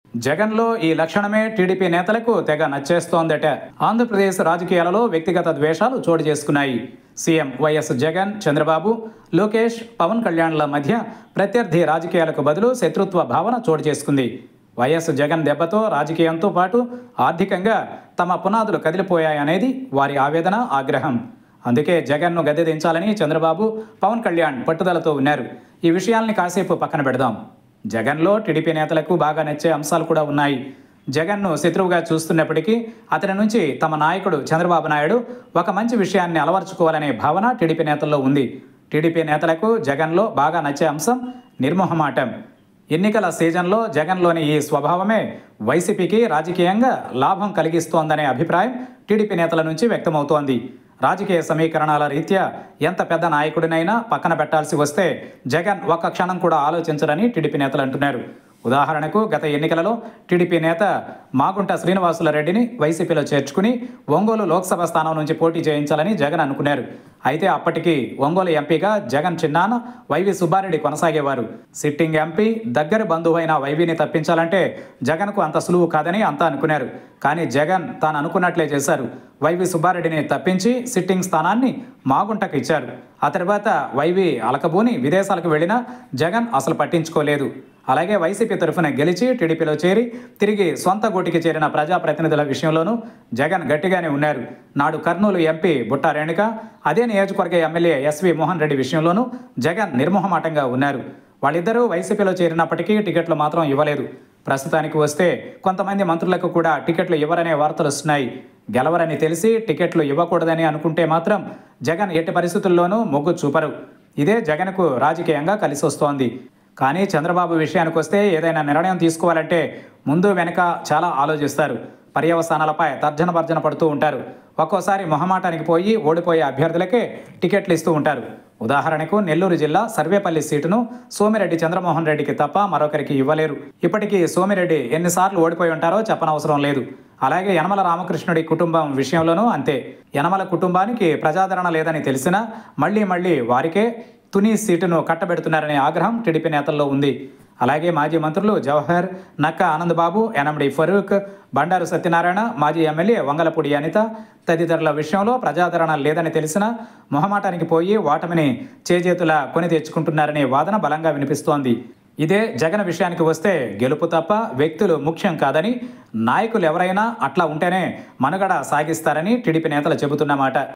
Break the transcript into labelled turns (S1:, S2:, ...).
S1: జగన్లో ఈ లక్షణమే టీడీపీ నేతలకు తెగ నచ్చేస్తోందట. ఆంధ్రప్రదేశ్ రాజకీయాలలో వ్యక్తిగత ద్వేషాలు చోటు చేసుకున్నాయి. సీఎం వైఎస్ జగన్, చంద్రబాబు, లోకేష్, పవన్ కళ్యాణ్ల మధ్య ప్రత్యర్థి రాజకీయాలకు బదులు శత్రుత్వ భావన చోటు చేసుకుంది. వైఎస్ జగన్ దెబ్బతో రాజకీయంతో పాటు ఆర్థికంగా తమ పునాదులు కదిలిపోయాయనేది వారి ఆవేదన, ఆగ్రహం. అందుకే జగన్ను గద్దె దించాలని చంద్రబాబు, పవన్ కళ్యాణ్ పట్టుదలతో ఉన్నారు. ఈ విషయాల్ని కాసేపు పక్కన పెడదాం. జగన్లో టీడీపీ నేతలకు బాగా నచ్చే అంశాలు కూడా ఉన్నాయి. జగన్ను శత్రువుగా చూస్తున్నప్పటికీ అతని నుంచి తమ నాయకుడు చంద్రబాబు నాయుడు ఒక మంచి విషయాన్ని అలవర్చుకోవాలనే భావన టీడీపీ నేతల్లో ఉంది. టీడీపీ నేతలకు జగన్లో బాగా నచ్చే అంశం నిర్మోహమాటం. ఎన్నికల సీజన్లో జగన్లోని ఈ స్వభావమే వైసీపీకి రాజకీయంగా లాభం కలిగిస్తోందనే అభిప్రాయం టీడీపీ నేతల నుంచి వ్యక్తమవుతోంది. రాజకీయ సమీకరణాల రీత్యా ఎంత పెద్ద నాయకుడినైనా పక్కన పెట్టాల్సి వస్తే జగన్ ఒక్క క్షణం కూడా ఆలోచించరని టీడీపీ నేతలు అంటున్నారు. ఉదాహరణకు గత ఎన్నికలలో టీడీపీ నేత మాగుంట శ్రీనివాసులరెడ్డిని వైసీపీలో చేర్చుకుని ఒంగోలు లోక్సభ స్థానం నుంచి పోటీ చేయించాలని జగన్ అనుకున్నారు. అయితే అప్పటికి ఒంగోలు ఎంపీగా జగన్ చిన్నాన్న వైవి సుబ్బారెడ్డి కొనసాగేవారు. సిట్టింగ్ ఎంపీ, దగ్గర బంధువైన వైవిని తప్పించాలంటే జగన్కు అంత సులువు కాదని అంతా అనుకున్నారు. కానీ జగన్ తాను అనుకున్నట్లే చేశారు. వైవి సుబ్బారెడ్డిని తప్పించి సిట్టింగ్ స్థానాన్ని మాగుంటకు ఇచ్చారు. ఆ తర్వాత వైవి అలకబూని విదేశాలకు వెళ్ళినా జగన్ అసలు పట్టించుకోలేదు. అలాగే వైసీపీ తరఫున గెలిచి టీడీపీలో చేరి తిరిగి సొంత గూటికి చేరిన ప్రజాప్రతినిధుల విషయంలోనూ జగన్ గట్టిగానే ఉన్నారు. నాడు కర్నూలు ఎంపీ బుట్ట రేణుక, అదే నియోజకవర్గ ఎమ్మెల్యే ఎస్వి మోహన్ రెడ్డి విషయంలోనూ జగన్ నిర్మోహమాటంగా ఉన్నారు. వాళ్ళిద్దరూ వైసీపీలో చేరినప్పటికీ టికెట్లు మాత్రం ఇవ్వలేదు. ప్రస్తుతానికి వస్తే కొంతమంది మంత్రులకు కూడా టికెట్లు ఇవ్వరనే వార్తలు వస్తున్నాయి. గెలవరని తెలిసి టికెట్లు ఇవ్వకూడదని అనుకుంటే మాత్రం జగన్ ఎట్టి పరిస్థితుల్లోనూ మొగ్గు చూపరు. ఇదే జగన్కు రాజకీయంగా కలిసి వస్తోంది. కానీ చంద్రబాబు విషయానికి వస్తే ఏదైనా నిర్ణయం తీసుకోవాలంటే ముందు వెనక చాలా ఆలోచిస్తారు. పర్యవసానాలపై తర్జన భర్జన పడుతూ ఉంటారు. ఒక్కోసారి మొహమాటానికి పోయి ఓడిపోయే అభ్యర్థులకే టికెట్లు ఇస్తూ ఉంటారు. ఉదాహరణకు నెల్లూరు జిల్లా సర్వేపల్లి సీటును సోమిరెడ్డి చంద్రమోహన్ రెడ్డికి తప్ప మరొకరికి ఇవ్వలేరు. ఇప్పటికీ సోమిరెడ్డి ఎన్నిసార్లు ఓడిపోయి ఉంటారో చెప్పనవసరం లేదు. అలాగే యనమల రామకృష్ణుడి కుటుంబం విషయంలోనూ అంతే. యనమల కుటుంబానికి ప్రజాదరణ లేదని తెలిసినా మళ్లీ వారికే తుని సీటును కట్టబెడుతున్నారనే ఆగ్రహం టీడీపీ నేతల్లో ఉంది. అలాగే మాజీ మంత్రులు జవహర్, నక్క ఆనందబాబు, యనమడి ఫరూక్, బండారు సత్యనారాయణ, మాజీ ఎమ్మెల్యే వంగలపూడి అనిత తదితరుల విషయంలో ప్రజాదరణ లేదని తెలిసినా మొహమాటానికి పోయి ఓటమిని చేజేతులా కొని తెచ్చుకుంటున్నారనే వాదన బలంగా వినిపిస్తోంది. ఇదే జగన్ విషయానికి వస్తే గెలుపు తప్ప వ్యక్తులు ముఖ్యం కాదని, నాయకులు ఎవరైనా అట్లా ఉంటేనే మనుగడ సాగిస్తారని టీడీపీ నేతలు చెబుతున్నమాట.